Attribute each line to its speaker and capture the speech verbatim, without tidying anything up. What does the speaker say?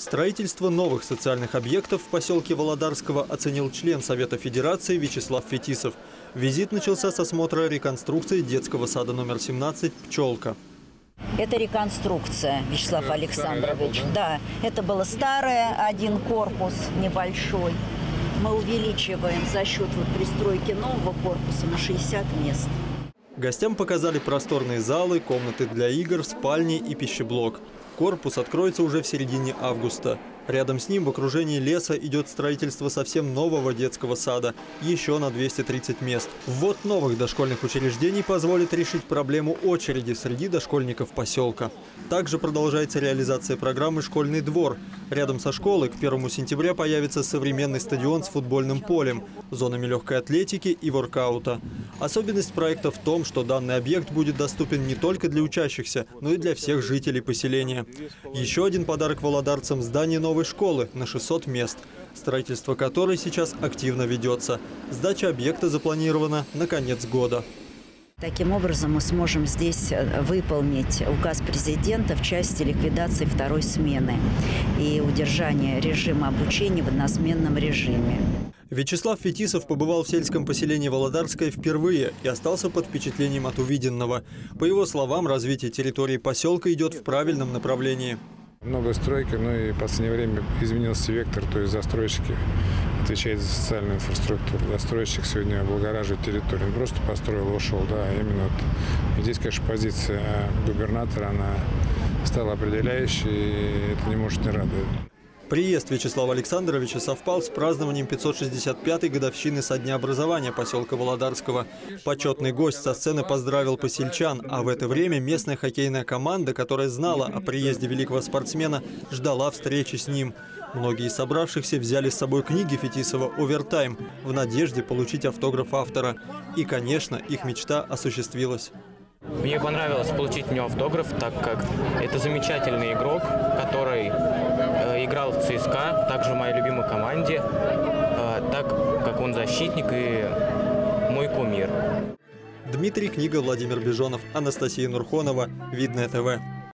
Speaker 1: Строительство новых социальных объектов в поселке Володарского оценил член Совета Федерации Вячеслав Фетисов. Визит начался с осмотра реконструкции детского сада номер семнадцать «Пчелка».
Speaker 2: Это реконструкция, Вячеслав это Александрович. Старое, да? да, это было старое, один корпус небольшой. Мы увеличиваем за счет вот пристройки нового корпуса на шестьдесят мест.
Speaker 1: Гостям показали просторные залы, комнаты для игр, спальни и пищеблок. Корпус откроется уже в середине августа. Рядом с ним в окружении леса идет строительство совсем нового детского сада, еще на двести тридцать мест. Ввод новых дошкольных учреждений позволит решить проблему очереди среди дошкольников поселка. Также продолжается реализация программы «Школьный двор». Рядом со школой к первому сентября появится современный стадион с футбольным полем, зонами легкой атлетики и воркаута. Особенность проекта в том, что данный объект будет доступен не только для учащихся, но и для всех жителей поселения. Еще один подарок володарцам – здание новой школы на шестьсот мест, строительство которой сейчас активно ведется. Сдача объекта запланирована на конец года.
Speaker 2: Таким образом, мы сможем здесь выполнить указ президента в части ликвидации второй смены и удержания режима обучения в односменном режиме.
Speaker 1: Вячеслав Фетисов побывал в сельском поселении Володарское впервые и остался под впечатлением от увиденного. По его словам, развитие территории поселка идет в правильном направлении.
Speaker 3: Много стройки, но и в последнее время изменился вектор, то есть застройщики отвечают за социальную инфраструктуру. Застройщик сегодня облагораживает территорию. Он просто построил, ушел, да, именно вот. И здесь, конечно, позиция губернатора, она стала определяющей, и это не может не радовать.
Speaker 1: Приезд Вячеслава Александровича совпал с празднованием пятьсот шестьдесят пятой годовщины со дня образования поселка Володарского. Почетный гость со сцены поздравил посельчан, а в это время местная хоккейная команда, которая знала о приезде великого спортсмена, ждала встречи с ним. Многие из собравшихся взяли с собой книги Фетисова «Овертайм» в надежде получить автограф автора. И, конечно, их мечта осуществилась.
Speaker 4: Мне понравилось получить у него автограф, так как это замечательный игрок, который э, играл в ЦСКА, также в моей любимой команде, э, так как он защитник и мой кумир.
Speaker 1: Дмитрий Книга, Владимир Бежонов, Анастасия Нурхонова, Видное ТВ.